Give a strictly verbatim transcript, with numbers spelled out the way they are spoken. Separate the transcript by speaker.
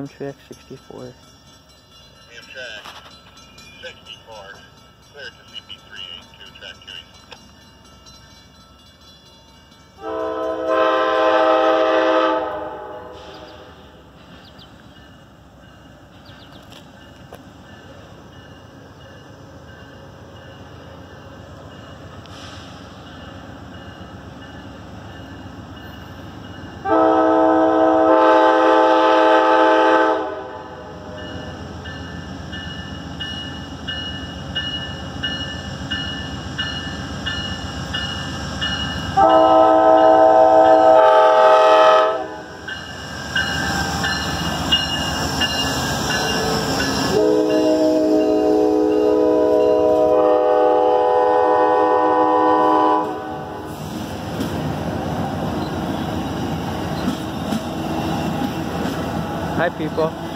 Speaker 1: Amtrak sixty-four.
Speaker 2: Amtrak sixty-four, clear to C P three eighty-two, track two east.
Speaker 1: Hi people.